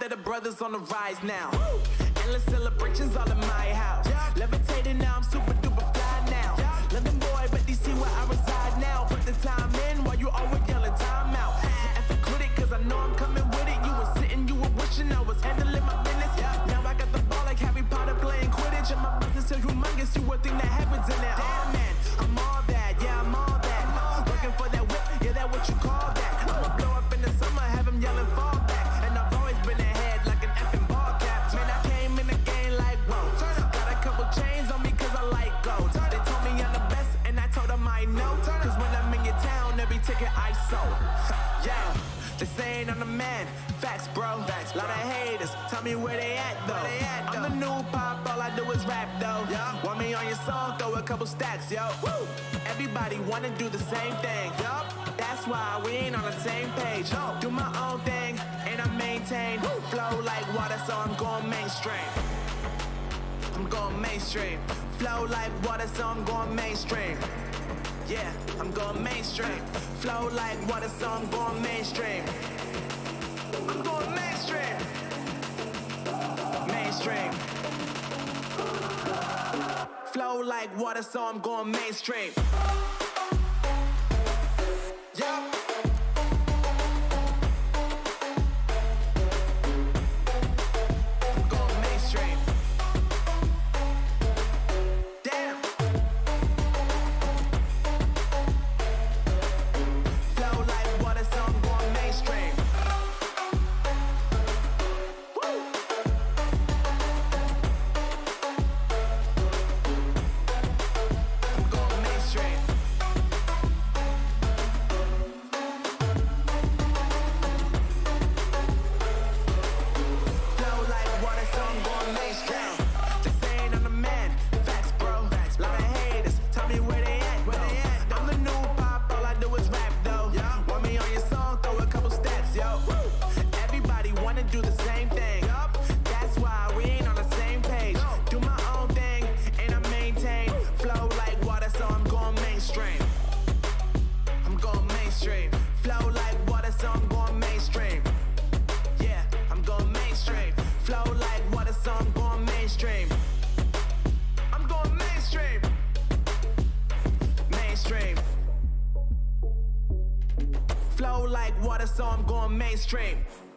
of the brothers on the rise now. Endless celebrations all in my house. Levitating now, I'm super duper fly now. London boy, but DC where I reside now. Put the time in while you always yelling time out. And for critic, cause I know I'm coming with it. You were sitting, you were wishing I was handling my business. Now I got the ball like Harry Potter playing Quidditch. And my business is humongous, you would think that happens in there. Damn man, I'm all that, yeah I'm all that. Working for that whip, yeah that what you call that. I'ma blow up in the summer, have him yelling fall back. And I've always been ahead like an effing ball cap. Man, I came in the game like whoa. Got a couple chains on me cause I like gold. They told me I'm the best and I told them I know. Cause when I'm in your town, every ticket I sold. Yeah, they saying I'm the man. Facts, bro. Facts, lot of haters. Tell me where they at though. I'm the new pop, all I do is rap though. Want me on your song? Throw a couple stacks, yo. Woo! Everybody wanna do the same thing. That's why we ain't on the same page. Do my own thing and I maintain. Flow like water, so I'm going mainstream. I'm going mainstream. Flow like water, so I'm going mainstream. Yeah, I'm going mainstream. Flow like water, so I'm going mainstream. I'm going mainstream. Mainstream. Flow like water, so I'm going mainstream. Yeah. I'm going mainstream. Damn. Flow like water, so I'm going mainstream. Flow like water, so I'm going mainstream.